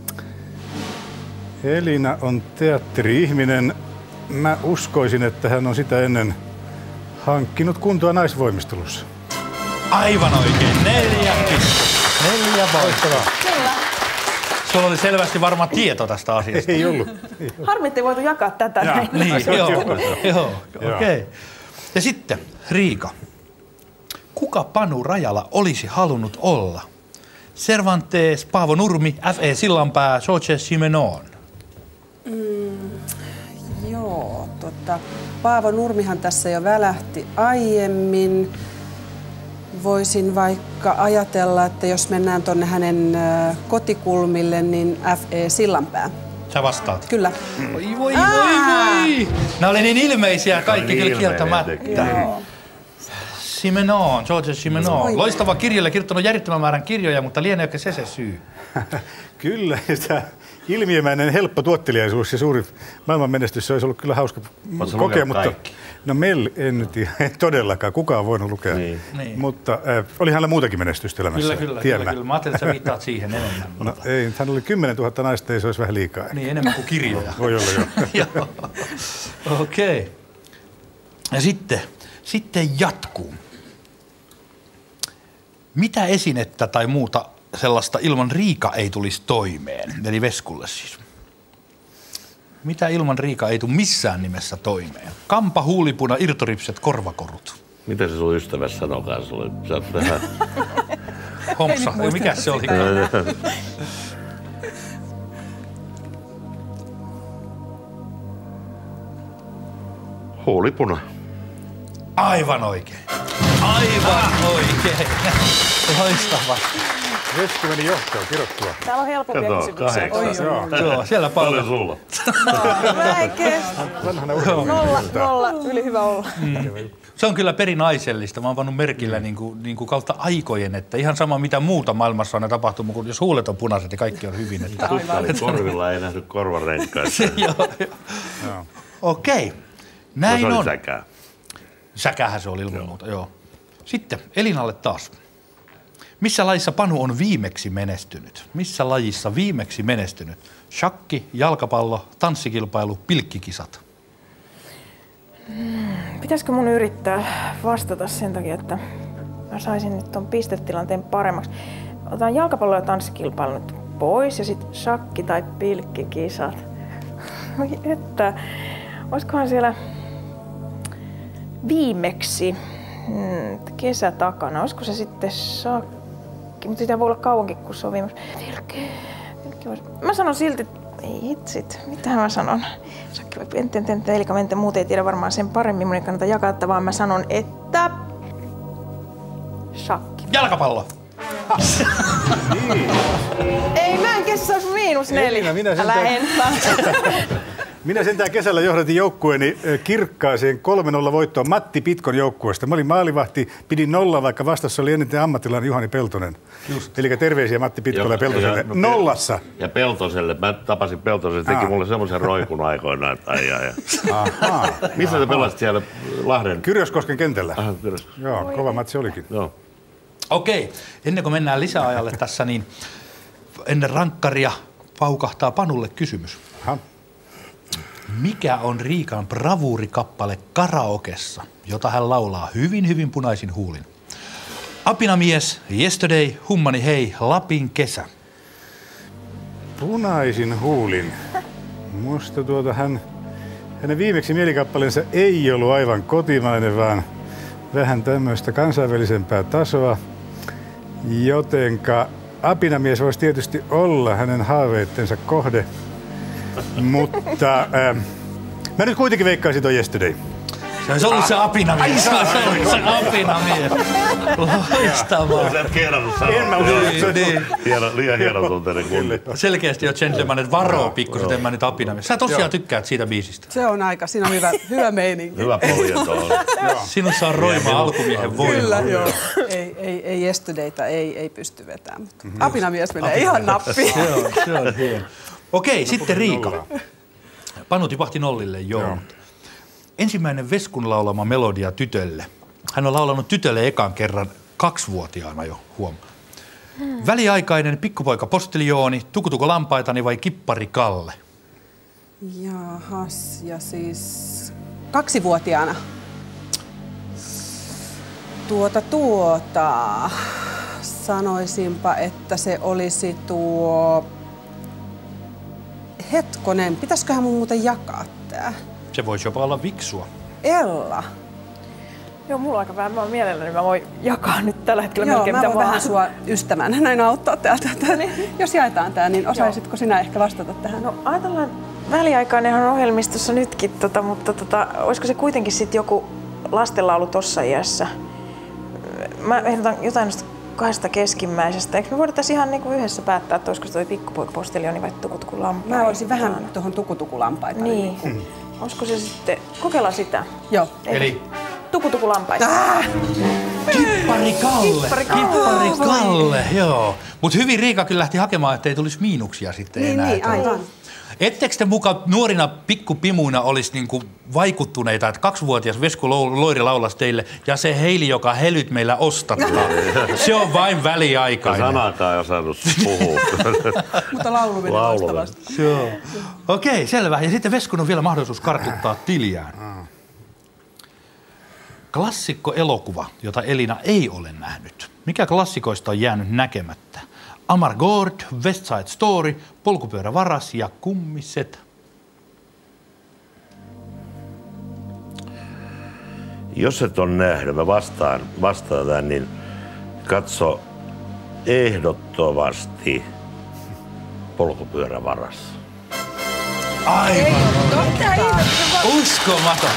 Elina on teatteri-ihminen. Mä uskoisin, että hän on sitä ennen hankkinut kuntoa naisvoimistelussa. Aivan oikein. Neljä pistettä. Neljä voittavaa. Kyllä. Sulla oli selvästi varma tieto tästä asiasta. Ei ollut. Harmi, ettei voitu jakaa tätä. Ja. Näin. Niin, joo, joo, Joo. okei. Ja sitten Riika. Kuka Panu Rajala olisi halunnut olla? Cervantes, Paavo Nurmi, F E Sillanpää, Jorge Simenon. Mm, joo, tota, Paavo Nurmihan tässä jo välähti aiemmin. Voisin vaikka ajatella, että jos mennään tuonne hänen äh, kotikulmille, niin F E Sillanpää. Sä vastaat. Kyllä. Voi, voi, voi, voi. Nämä oli niin ilmeisiä, kaikki kyllä kieltämättä. Simenon, George Simenon. Loistava kirjailija, kirjoittanut järjettömän määrän kirjoja, mutta lieneekö se se syy? Kyllä, sitä ilmiömäinen helppo tuotteliaisuus ja suuri maailman menestys, se olisi ollut kyllä hauska kokea, mutta kaikki? No Mel en nyt en todellakaan, kukaan voinut lukea, Niin. Niin. mutta äh, oli hänellä muutakin menestystä elämässä. Kyllä, kyllä, tiedän kyllä, kyllä. Mä ajattelin, että sä viittaat siihen enemmän. No Mutta... ei, hän oli kymmenen tuhatta naista, ei se olisi vähän liikaa. Niin, enemmän kuin kirjoja. Voi olla jo. Joo. Okei. Okay. Ja sitten, sitten jatkuu. Mitä esinettä tai muuta sellaista ilman Riika ei tulisi toimeen? Eli Veskulle siis. Mitä ilman Riika ei tule missään nimessä toimeen? Kampa, huulipuna, irtoripset, korvakorut. Mitä se sun ystävässä sanokaan sulle? Sä oot vähän... Hompsa, mikä se oli? Huulipuna. Aivan oikein. Aivan oikein. Loistavaa. Vesku meni johtoon, kirottua. Täällä on helpompia Kato, kysymyksiä. kahdeksan. Joo, siellä Paljon paljon. sulla? Mä en kestä. Vanhana Nolla, nolla, yli hyvä olla. Se on kyllä perinaisellista. Mä oon pannut merkillä niin kuin, niin kuin kautta aikojen, että ihan sama mitä muuta maailmassa on tapahtunut, kun jos huulet on punaiset ja kaikki on hyvin. Että... Tutkali korvilla ei nähty korvarenkaissa. Joo, joo. Okei, näin Se oli on. säkää. Säkähän se oli ilman muuta, joo. Sitten Elinalle taas. Missä lajissa Panu on viimeksi menestynyt? Missä lajissa viimeksi menestynyt? Shakki, jalkapallo, tanssikilpailu, pilkkikisat. Pitäisikö mun yrittää vastata sen takia, että mä saisin nyt ton pistetilanteen paremmaksi? Otan jalkapallo ja tanssikilpailu nyt pois ja sitten shakki tai pilkkikisat. Että olisikohan siellä viimeksi hmm, kesä takana, olisiko se sitten shakki, mutta sitä voi olla kauankin, kun se on viimeksi. Pilkki, pilkki voisi... Mä sanon silti, ei hitsit, mitähän mä sanon? Shakki vai enten, enten, elikamente, muut ei tiedä varmaan sen paremmin, mun ei kannata jakaa, että vaan mä sanon, että shakki. Jalkapallo. Niin. Ei, mä en kestä, se olisi miinus neljä. Elina, minä Älä sentään- enää. Minä sentään kesällä johdatin joukkueeni kirkkaaseen kolme nolla voittoon Matti Pitkon joukkueesta. Mä olin maalivahti, pidin nolla, vaikka vastassa oli eniten ammattilainen Juhani Peltonen. Eli terveisiä Matti Pitkolle ja Peltoselle. no, Nollassa. Ja Peltoselle, mä tapasin Peltosen, teki Aa. mulle semmoisen roikun aikoinaan. Että ai, ai, ai. Ahaa. Missä sä pelasit siellä Lahden? Kyrjöskosken kentällä. Aha, Kyrös. Joo, kova matsi olikin. Joo. Okei, ennen kuin mennään lisäajalle tässä, niin ennen rankkaria paukahtaa Panulle kysymys. Aha. Mikä on Riikan bravuurikappale karaokessa, jota hän laulaa hyvin, hyvin punaisin huulin? Apinamies, Yesterday, Hummani hei, Lapin kesä. Punaisin huulin. Musta tuota hän, hänen viimeksi mielikappaleensa ei ollut aivan kotimainen, vaan vähän tämmöistä kansainvälisempää tasoa. Jotenka apinamies voisi tietysti olla hänen haaveittensa kohde. Mutta äh, mä nyt kuitenkin veikkaisin ton Yesterday. Se olisi ollut se apinamies. Se olisi ollut se apinamies. Loistavaa. Sä et kehdannut sanoa. En mä usko, että se on- Niin. Hieno, liian hienotunteinen kunni. Selkeästi jo gentleman, että varoo pikkusen, en mä nyt apinamies. Sä tosiaan tykkäät siitä biisistä. Se on aika, siinä on hyvä, hyvä meininki. Hyvä pohjento on. Sinussa on roima alkumiehen voima. Kyllä, joo. Ei, ei, ei yesterdayta ei, ei pysty vetämään, mutta apinamies menee ihan nappiin. Se on, se on hieno. Okei, sitten Riika. Panu tipahti nollille, joo. Joo. Ensimmäinen Veskun laulama melodia tytölle. Hän on laulanut tytölle ekan kerran kaksivuotiaana jo, huom. Hmm. Väliaikainen pikkupoika postiljooni, tukutuko lampaitani vai kippari Kalle? Jahas, ja siis kaksivuotiaana. Tuota, tuota, sanoisinpa, että se olisi tuo... Hetkonen, pitäisiköhän mun muuten jakaa tää? Se voisi jopa olla viksua. Ella. Joo, mulla on aika vähän. Mä oon mielelläni, mä voin jakaa nyt tällä hetkellä Joo, melkein mä mitä voin vaan. vähän sua ystävänä näin auttaa täältä. Jos jaetaan tää, niin osaisitko sinä ehkä vastata tähän? No ajatellaan, väliaikainenhan on ohjelmistossa nytkin, tota, mutta tota, olisiko se kuitenkin sitten joku lastenlaulu tossa iässä? Mä ehdotan jotain noista kahdesta keskimmäisestä. Eikö me voitaisiin ihan niinku yhdessä päättää, että olisiko se toi pikkupoika postelioni vai tukutuku lampaita? Mä olisin vähän tuohon tukutukulampaita. Niin. Olisiko se sitten, kokeillaan sitä. Joo. Eli Tukutukulampaista. Kippari Kalle. Kippari Kalle. Kippari Kalle, joo. Mutta hyvin Riika kyllä lähti hakemaan, ettei tulisi miinuksia sitten Niin, enää. niin, aivan. Ettekö te mukaan nuorina pikkupimuina olisi niinku vaikuttuneita, että kaksivuotias Vesku Loiri laulasi teille ja se Heili, joka helyt meillä ostattaa. Se on vain väliaikainen. Sanakaan ei osannut puhua. Mutta laulu meni loistavasti. Joo. Okei, selvä. Ja sitten Veskun on vielä mahdollisuus kartuttaa tiliään. Klassikko-elokuva, jota Elina ei ole nähnyt. Mikä klassikoista on jäänyt näkemättä? Amargord, West Side Story, Polkupyörävaras ja Kummiset. Jos et ole nähnyt, mä vastaan, vastaan tämän, niin katso ehdottomasti Polkupyörävaras. Aivan. Uskomaton.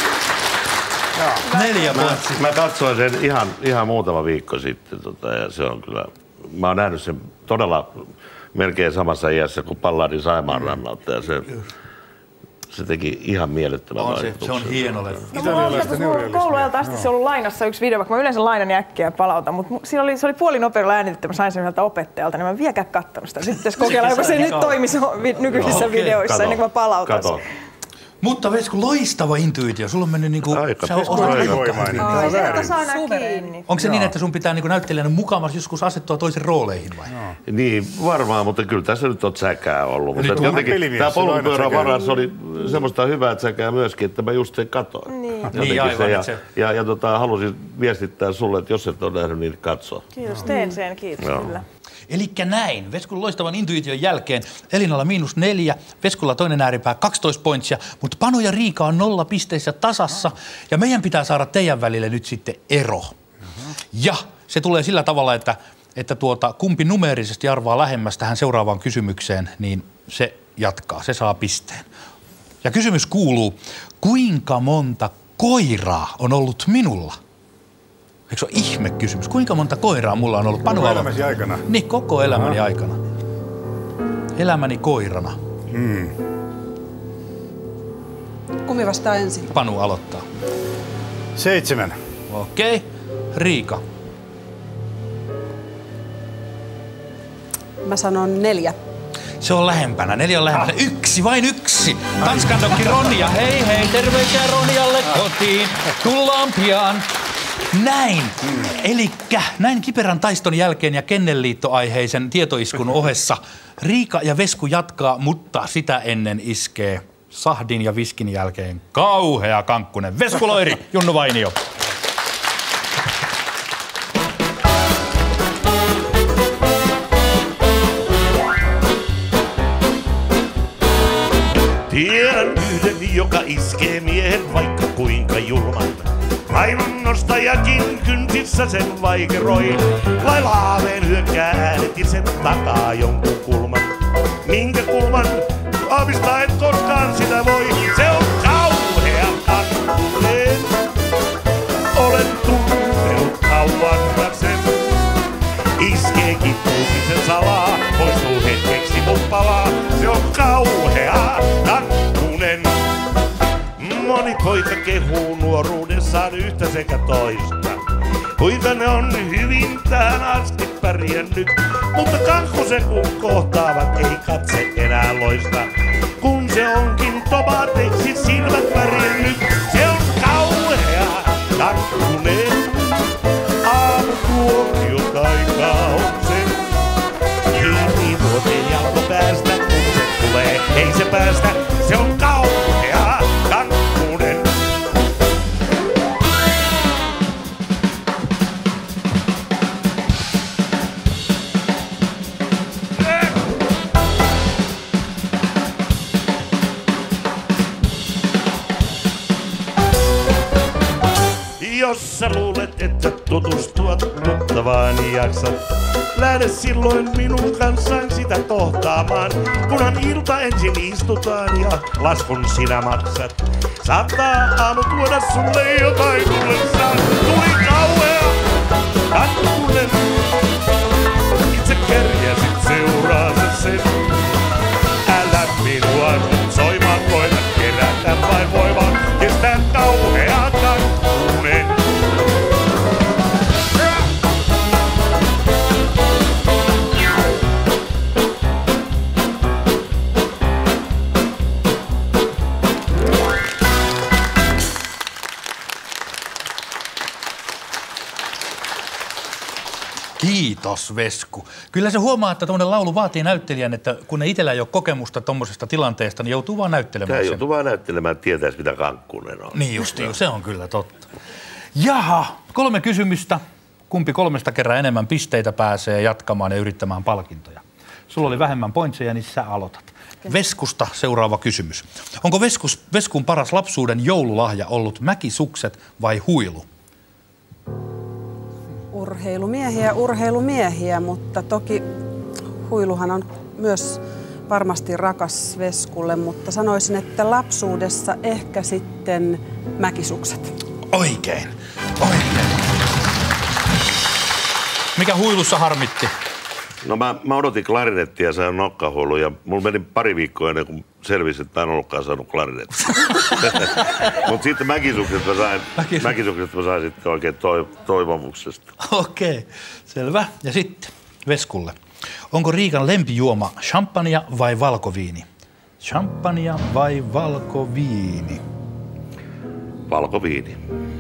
Neljä Mä, vuotta. mä katsoin sen ihan, ihan muutama viikko sitten tota, ja se on kyllä, mä oon nähnyt sen todella melkein samassa iässä kuin Palladin Saimaan rannalta ja se, se teki ihan mielettömän On se, vaikutuksen. se on hieno leffa. No, mulla on mulla kouluajalta asti se ollut lainassa yksi video, vaikka mä yleensä lainan ja äkkiä palautan, mutta siinä oli, se oli puolinopeudella äänitetty, mä sain sen yhdeltä opettajalta, niin mä en vieläkään kattonut sitä. Sitten pitäisi kokeilla, joku se nyt toimisi nykyisissä Okei, videoissa kato, ennen kuin mä palautan kato. sen. Mutta Vesku, loistava intuitio. Sulla on mennyt niinku... Aika sä oot Vesku aika voimainen. hyvin. Ai, väärin. sieltä saa nää kiinni. Onko se niin, että sun pitää niinku näyttelijänä mukavasti joskus asettua toisen rooleihin vai? Niin, varmaan, mutta kyllä tässä nyt on säkää ollut. Mutta Nyt on jotenkin pelimies, tämä se on aina Polkupyörävaras oli semmoista hyvää säkää myöskin, että mä just sen katoin. Niin. Jotenkin Niin, aivan, se, ja, että se- ja, ja tota, halusin viestittää sulle, että jos et ole nähnyt, niin katso. Kiitos, teen sen, kiitos Joo. kyllä. Elikkä näin. Veskun loistavan intuition jälkeen Elinalla miinus neljä, Veskulla toinen ääripää kaksitoista pointsia, mutta Panu ja Riika on nolla pisteissä tasassa ja meidän pitää saada teidän välille nyt sitten ero. Ja se tulee sillä tavalla, että, että tuota, kumpi numeerisesti arvaa lähemmäs tähän seuraavaan kysymykseen, niin se jatkaa, se saa pisteen. Ja kysymys kuuluu, kuinka monta koiraa on ollut minulla? Eikö se ole ihme kysymys? Kuinka monta koiraa mulla on ollut? Panu Koko aloittaa. elämäsi aikana. Niin, koko elämäni aikana. Elämäni koirana. Kumi vastaa ensin. Panu aloittaa. Seitsemän. Okei. Riika. Mä sanon neljä. Se on lähempänä. Neljä on lähempänä. Yksi, vain yksi. Tanskan dokki Ronja. Hei hei, terveisiä Ronjalle kotiin. Tullaan pian. Näin. Elikkä näin kiperän taiston jälkeen ja Kennelliitto-aiheisen tietoiskun ohessa Riika ja Vesku jatkaa, mutta sitä ennen iskee sahdin ja viskin jälkeen kauhea kankkunen. Vesku Loiri, Junnu Vainio. Tiedän yhden, joka iskee miehen vaikka kuinka julman. Painonnostajakin kynsissä sen vaikeroi. Lailla haaveen hyökkää äänet ja sen takaa jonkun kulman. Minkä kulman? Aavistaa et koskaan sitä voi. Se on kauhea kankkunen. Olen tuntenut kauan sen. Iskee kittuukisen salaa, poistuu hetkeksi mut palaa. Se on kauhea kankkunen. Moni poika kehuu nuoruudessaan yhtä sekä toista. Kuinka ne on hyvin tähän asti pärjännyt. Mutta kankkusen kun kohtaavat ei katse enää loista. Kun se onkin tomaateiksi silmät pärjännyt. Se on kauhea kankkunen. Aamutuokio taika on se. Kiinni vuoteen jalkopäästä kun se tulee. Ei se päästä, se on kauhea kankkunen. Jos sä luulet, että tutustua tuttavaan jaksat, lähde silloin minun kanssaan sitä tohtaamaan. Kunhan ilta ensin istutaan ja laskun sinä maksat. Saattaa aamu tuoda sulle jotain tullessaan. Tuli kauhea kankkunen. Itse kerjäsit seuraasi sen. Älä minua nyt soimaan, koita kerätä vain voimaa. Kestää kauhea kankkunen. Katos, Vesku. Kyllä se huomaa, että tuommoinen laulu vaatii näyttelijän, että kun ei itsellä ei ole kokemusta tuommoisesta tilanteesta, niin joutuu vaan näyttelemään Tämä sen. joutuu vaan näyttelemään, että tietäisi mitä kankkunen on. Niin justiin, se on kyllä totta. Jaha, kolme kysymystä. Kumpi kolmesta kerran enemmän pisteitä pääsee jatkamaan ja yrittämään palkintoja. Sulla oli vähemmän pointseja, niin sä aloitat. Veskusta seuraava kysymys. Onko Veskus, Veskun paras lapsuuden joululahja ollut mäkisukset vai huilu? Urheilumiehiä, urheilumiehiä, mutta toki huiluhan on myös varmasti rakas Veskulle, mutta sanoisin, että lapsuudessa ehkä sitten mäkisukset. Oikein, oikein. Mikä huilussa harmitti? No mä, mä odotin klarinettia ja sain nokkahuilun ja mulla meni pari viikkoa ennen kuin selvisi, että mä en ollutkaan saanut klarinettia. Mutta sitten mäkisukset mä sain, Mäkisuk... mäkisukset mä sain sitten oikein toiv- toivomuksesta. Okei, okay, selvä. Ja sitten Veskulle. Onko Riikan lempijuoma champagnea vai valkoviini? Champagnea vai valkoviini? Valkoviini.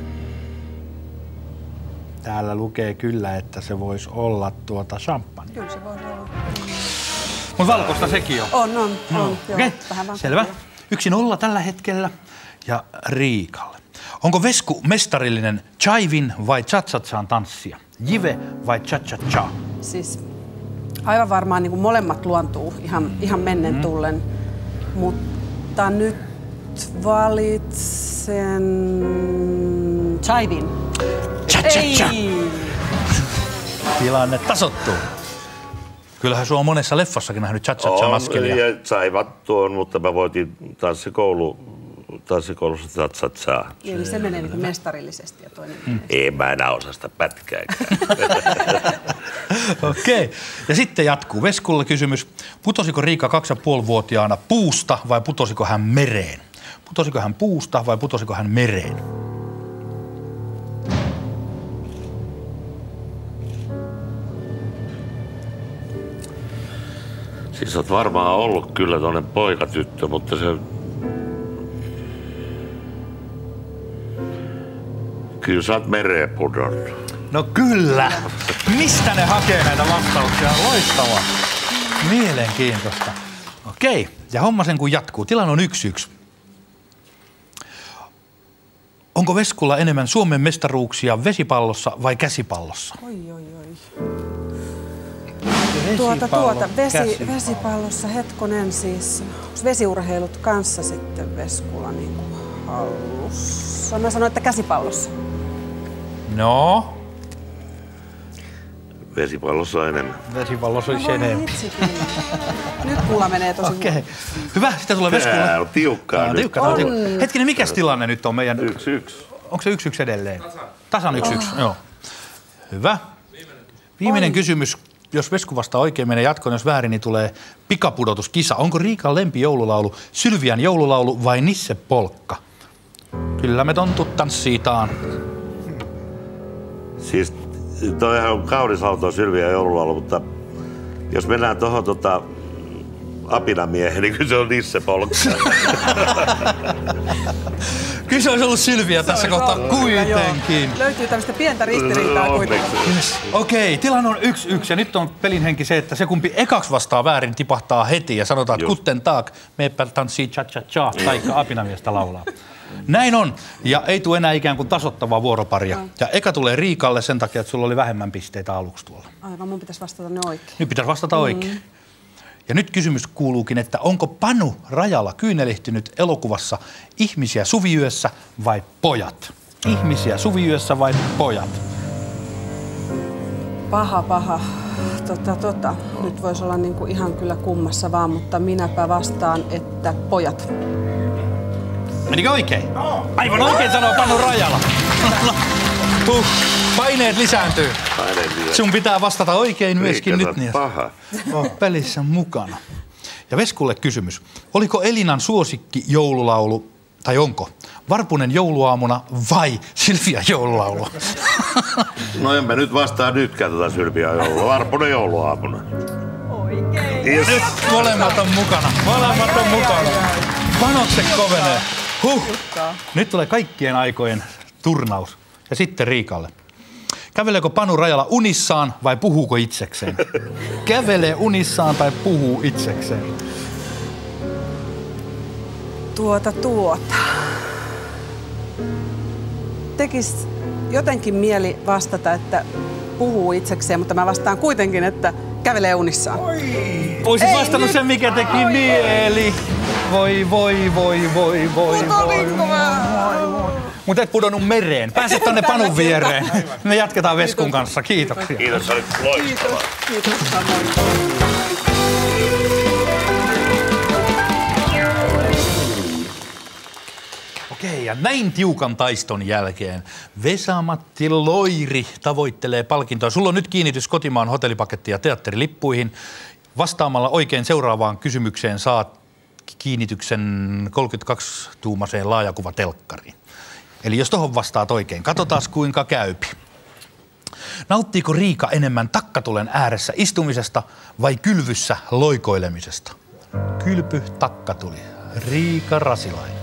Täällä lukee kyllä, että se voisi olla tuota champagne. Kyllä se voisi olla. Mutta valkoista sekin on. On, on, no. on. Okei, okay. Selvä. Yksi nolla tällä hetkellä ja Riikalle. Onko Vesku mestarillinen chaivin vai cha-cha-chan tanssia? Jive vai cha-cha-cha? Siis aivan varmaan niin kuin molemmat luontuu ihan, ihan mennen mm. tullen, mutta nyt valitsen chaivin. Cha-cha-cha. Tilanne tasoittuu. Kyllähän sua on monessa leffassakin nähnyt cha-cha-cha-maskelia. Ja saivattu on, mutta mä voitin tanssikoulu, tanssikoulussa cha-cha-cha. Eli se menee niin mestarillisesti ja toinen mm. Ei mä enää osaa sitä pätkääkään. Okei. Okay. Ja sitten jatkuu. Veskulle kysymys. Putosiko Riikka kaksi ja puoli vuotiaana puusta vai putosiko hän mereen? Putosiko hän puusta vai putosiko hän mereen? Siis oot varmaan ollut kyllä toinen poikatyttö, mutta se... Kyllä sä oot mereen pudonnut. No kyllä! Mistä ne hakee näitä vastauksia? Loistavaa! Mielenkiintoista. Okei, ja homma sen kun jatkuu. Tilanne on yksi yksi. Onko Veskulla enemmän Suomen mestaruuksia vesipallossa vai käsipallossa? Oi, oi, oi. Tuota, tuota, vesi, vesipallossa hetkonen siis, vesiurheilut kanssa sitten Veskulla niin kuin hallussa. Mä sanoin, että käsipallossa. No? Vesipallossa on enemmän. Vesipallossa olisi enemmän. Nyt mulla menee tosi Okei. Okay. Hyvä, sitten tulee Veskulle. Tää on tiukkaa nyt. Tiukka, on. Hetkinen, mikäs tilanne nyt on meidän? Yksi, yksi. Onko se yksi, yksi edelleen? Tasan. Tasan yksi, yksi, joo. Hyvä. Viimeinen Oi. kysymys. Jos Vesku vastaa oikein, menee jatkoon. Jos väärin, niin tulee pikapudotuskisa. Onko Riikan lempijoululaulu Sylvian joululaulu vai Nisse Polkka? Kyllä me tontut tanssiitaan. Siis toihan on kaunis laulu Sylvian joululaulu, mutta jos mennään tuohon tota, apinamiehen, niin kyllä se on Nisse Polkka. Kyllä se olisi ollut Sylviä se tässä kohtaa kuitenkin. Löytyy tämmöistä pientä ristiriitaa kuitenkin. Yes. Okei, okay, tilanne on yksi yksi ja nyt on pelin henki se, että se kumpi ekaksi vastaa väärin tipahtaa heti ja sanotaan, että kutten taak, meepä tanssii cha-cha-cha, taikka apinamiestä laulaa. Näin on. Ja ei tule enää ikään kuin tasoittavaa vuoroparia. No. Ja eka tulee Riikalle sen takia, että sulla oli vähemmän pisteitä aluksi tuolla. Aivan, mun pitäisi vastata ne oikein. Nyt pitäisi vastata mm. oikein. Ja nyt kysymys kuuluukin, että onko Panu Rajala kyynelehtynyt elokuvassa Ihmisiä suviyössä vai pojat? Ihmisiä suviyössä vai pojat? Paha, paha. Tota, tota. Nyt voisi olla niinku ihan kyllä kummassa vaan, mutta minäpä vastaan, että pojat. Menikö oikein? Aivan oikein sanoo Panu Rajala. Huh, paineet lisääntyy. Paineet lisääntyy. Sun pitää vastata oikein myöskin Riikka, nyt. Niin paha. On pelissä mukana. Ja Veskulle kysymys. Oliko Elinan suosikki joululaulu, tai onko, Varpunen jouluaamuna vai Sylvian joululaulu? No en mä nyt vastaa nytkään tätä Sylvian joulua. Varpunen jouluaamuna. Oikein. Yes. Nyt molemmat on mukana. Molemmat on mukana. Panokset kovenee. Huh. Nyt tulee kaikkien aikojen turnaus. Ja sitten Riikalle. Käveleekö Panu Rajala unissaan vai puhuuko itsekseen? Kävelee unissaan tai puhuu itsekseen? Tuota, tuota. Tekis jotenkin mieli vastata, että puhuu itsekseen, mutta mä vastaan kuitenkin, että kävelee unissaan. Oisit vastannut sen, mikä teki mieli. Voi, voi, voi, voi, voi, voi. Mutta et pudonnut mereen. Pääset tonne Panun viereen. Me jatketaan Veskun kanssa. Kiitoksia. Kiitos, olit loistava. Kiitos, kiitos samoin. Okei, ja näin tiukan taiston jälkeen Vesa-Matti Loiri tavoittelee palkintoa. Sulla on nyt kiinnitys kotimaan hotellipaketti- ja teatterilippuihin. Vastaamalla oikein seuraavaan kysymykseen saat kiinnityksen kolmekymmentäkaksi-tuumaiseen laajakuvatelkkariin. Eli jos tohon vastaat oikein, katsotaan kuinka käypi. Nauttiiko Riika enemmän takkatulen ääressä istumisesta vai kylvyssä loikoilemisesta? Kylpy, takkatuli. Riika Rasilainen.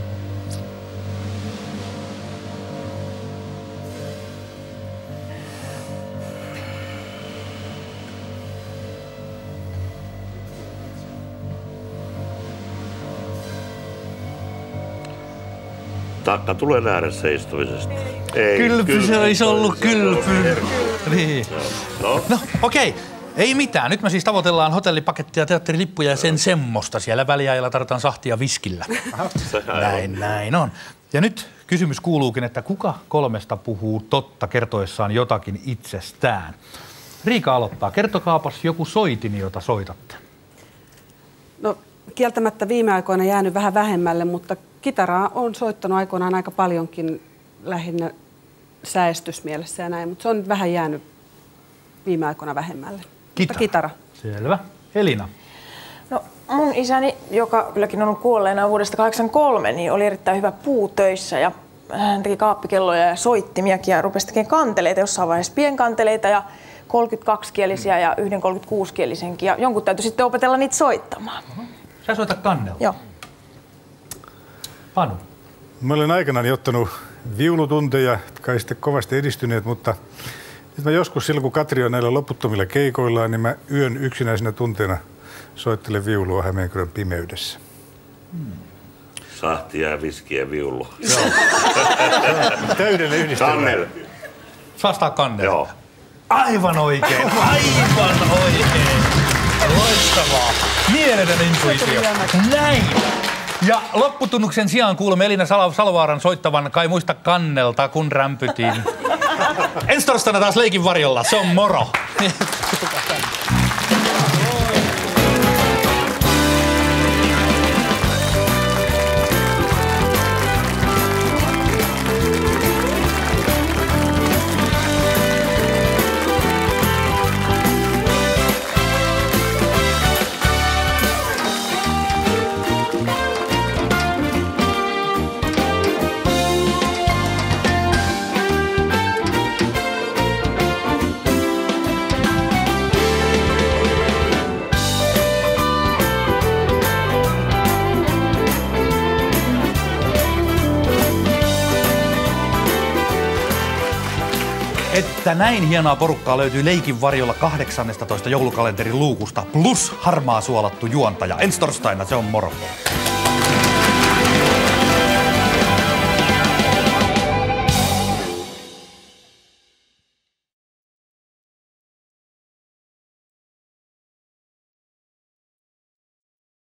Takka tulee ääressä istumisesta. Ei, Kylpy, se olisi ollut kylpy. Niin. No, No okei, ei mitään. Nyt me siis tavoitellaan hotellipakettia ja teatterilippuja ja sen semmoista. Siellä väliajalla tarvitaan sahtia viskillä. Näin, näin on. Ja nyt kysymys kuuluukin, että kuka kolmesta puhuu totta kertoessaan jotakin itsestään? Riika aloittaa. Kertokaapas joku soitin, jota soitatte. No kieltämättä viime aikoina jäänyt vähän vähemmälle, mutta kitaraa on soittanut aikoinaan aika paljonkin lähinnä säestysmielessä ja näin, mutta se on vähän jäänyt viime aikoina vähemmälle. Kitara. Kitara. Selvä. Elina. No mun isäni, joka kylläkin on ollut kuolleena vuodesta kahdeksankymmentäkolme, niin oli erittäin hyvä puutöissä ja hän teki kaappikelloja ja soittimiakin ja rupesi tekemään kanteleita, jossain vaiheessa pienkanteleita ja kolmekymmentäkaksikielisiä ja yhden kolmekymmentäkuusikielisenkin ja jonkun täytyy sitten opetella niitä soittamaan. Sä soitat kannella. Joo. Panu. Mä olen aikanaan ottanut viulutunteja, jotka ei sitten kovasti edistyneet, mutta nyt mä joskus silloin, kun Katri on näillä loputtomilla keikoillaan, niin mä yön yksinäisenä tunteena soittelen viulua Hämeenkyrön pimeydessä. Hmm. Sahtia ja viskiä ja viulu. Täydellinen yhdistelmä. Kannel. Vastaa kannella. Joo. Aivan oikein, aivan oikein. Loistavaa. Mieletön intuitio. Näin. Ja lopputunnuksen sijaan kuulemme Elina Sal- Salovaaran soittavan Kai muista kannelta, kun rämpytin. Ensi torstaina taas leikin varjolla. Se on moro. Että näin hienoa porukkaa löytyy leikin varjolla kahdeksannestatoista joulukalenterin luukusta plus harmaa suolattu juontaja. Ensi torstaina se on moro.